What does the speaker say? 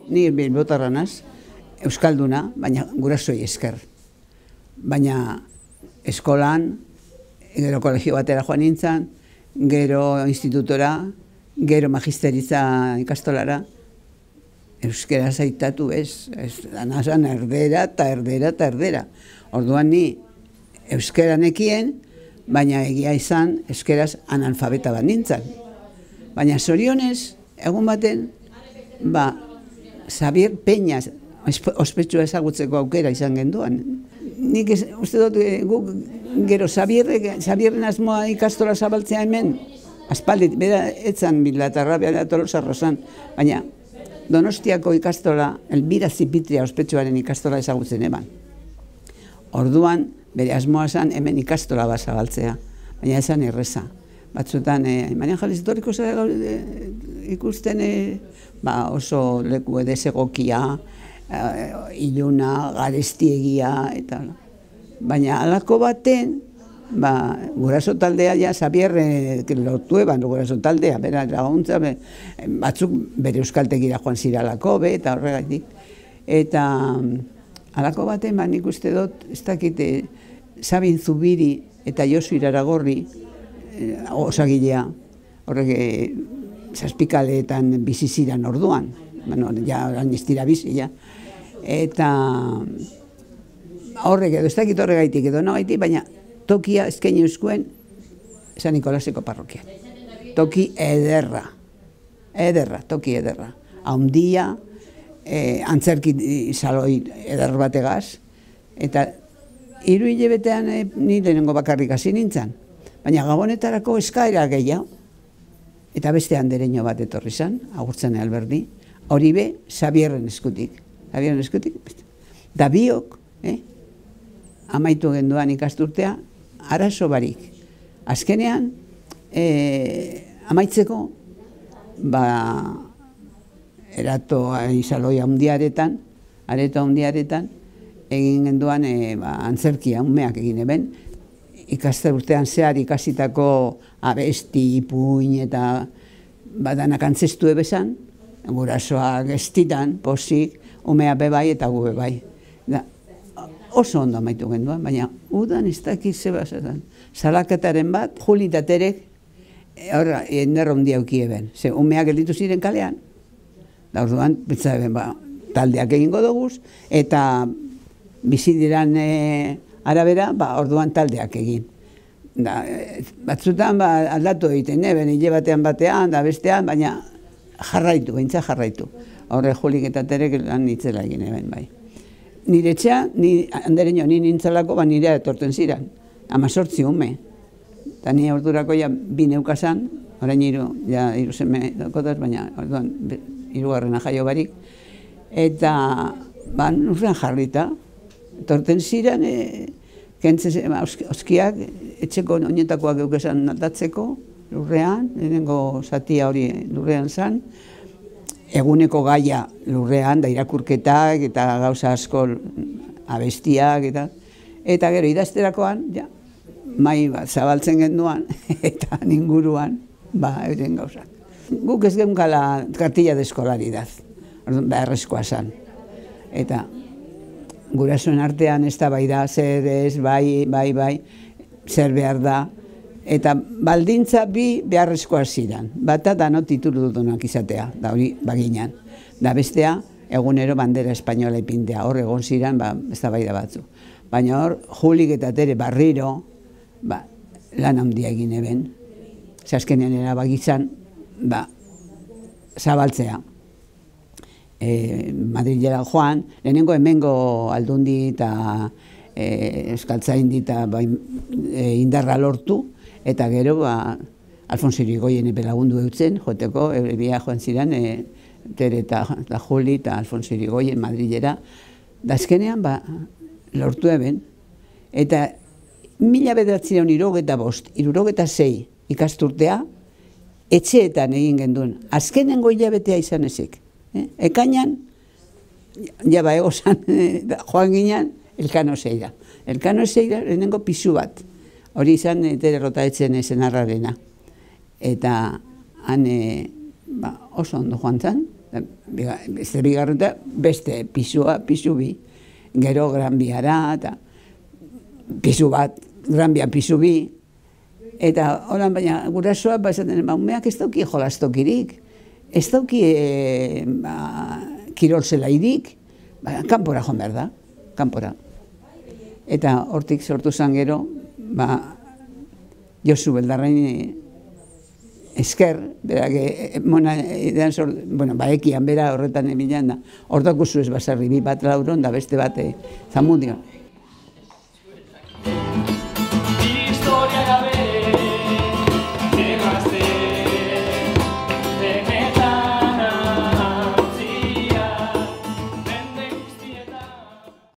ni bilbotarra naz, euskalduna, baina gurasoi esker. Baina eskolan, gero kolegio batera joan nintzen, gero institutora, gero magisteritza ikastolara, euskera zaitatu ez, anazan erdera eta erdera eta erdera. Orduan ni euskera nekien, baina egia izan euskeraz analfabeta bat nintzen. Baina zorionez, egun baten, Xabier Peña ospetsua ezagutzeko aukera izan genduan. Nik uste dut guk gero Xabierren asmoa ikastola zabaltzea hemen, aspaldit, bera etzan Bilatarra, bera Tolosarra zan, baina Donostiako ikastola, Elbira Zipitria ospetsuaren ikastola ezagutzen eban. Orduan, bere asmoa zan hemen ikastola bat zabaltzea, baina esan erreza. Batzutan, Marian Jaliz Torriko ikusten oso leku edesegokia, iluna, garestiegia, eta baina alako baten, guraso taldea, Xabier lotu eban guraso taldea, bera laguntza, batzuk bere euskaltegira joan ziralako, eta horregatik. Eta alako baten, nik uste dut, ez dakite, Sabin Zubiri eta Josu Iraragorri, osagilea, horrek zazpikaleetan bizi ziran orduan, ja orain ez dira bizi, ja. Eta horrek edo, ez dakit horregaitik edo nogaitik, baina tokia eskaini euskuen San Nikolaseko parrokian. Toki ederra, toki ederra. Haundia, antzerki saloi eder bategaz, eta 3 hilabetean ni lehenengo bakarrik hasi nintzen. Baina gabonetarako eskaera gehiago, eta beste andereño bat etorri zan, Agurtzen Alberdi, hori be, Xabierren eskutik. Da biok, amaitu genduan ikasturtea, arazo barik. Azkenean, amaitzeko, erato izaloi handiaretan, egin genduan antzerkia, umeak egin eben, ikaste urtean zehar ikasitako abesti, ipuin eta badanak antzestu ebezan, gurasoak estitan, posik, umea bebai eta gu bebai. Oso ondo amaitu genduan, baina udan ez dakit zebazatan. Salaketaren bat, Juli eta Terek, ender ondia eukieben. Ze umeak gelditu ziren kalean, da orduan, betzaben, taldeak egingo duguz, eta bizi diran arabera, orduan taldeak egin. Batzutan aldatu egiten, hile batean, da bestean, baina behintzat jarraitu. Horre Julik eta Terek lan nitzela egin eben, bai. Nire etxea, andereño, ni nintzelako, nire etorten ziren, 18 ume. Eta ni ordurako ja 2 neukazan, orain 3 seme daukotaz, baina orduan 3. jaio barik. Eta, nurrean jarrita, etorten ziren, oskiak, etxeko oinetakoak eukesan natatzeko, lurrean, lehenengo zatia hori lurrean zan, eguneko gaia lurrean, da irakurketak eta gauza asko abestiak, eta gero idazterakoan, mai bat zabaltzen genduan, eta ninguruan, euren gauzak. Guk ez genkala kartilla de escolaridad, beharrezkoa zan. Eta gurasoen artean ez da bai da, zer ez, bai, zer behar da. Eta baldintza bi beharrezkoa ziren. Bata dano titulu dutunak izatea, da hori baginan. Da bestea, egunero bandera espainola ipintea, hor egon ziren, ez da bai da batzu. Baina hor, Julik eta Tere barriro, lan handia egin eben. Azkenean erabakitzan, zabaltzea. Madrilera joan, lehenengo hemengo aldundi eta euskaltzaindi eta indarra lortu, eta gero Alfonso Irigoyen lagundu eutzen, joteko, bia joan ziren, Tere eta Juli eta Alfonso Irigoyen Madrilera. Da azkenean lortu eben, eta 1975, 76 ikasturtea, etxeetan egin genduen, azkenengo hilabetea izan ezik. Ekainan, jaba egozan, joan ginen, Elkano Zeira. Elkano Zeira, lehenengo pisu bat. Hori izan, Tere Rotaetzen zenarrarena. Eta han oso ondo joan zen, Beste bigarren eta beste pisua, pisu bi. Gero Gran Biara eta pisu bat, Gran Bia pisu bi. Eta holan baina gurasoa esaten, umeak ez dauki jolastokirik, ez dauki kirol zelairik, kanpora joan behar da, kanpora. Eta hortik sortu zen gero, Josu Beldarrain esker, berak, ekian bera horretan emilan da, hor dakuzu ez basarri, bi bat lauron da beste bat Zamudion.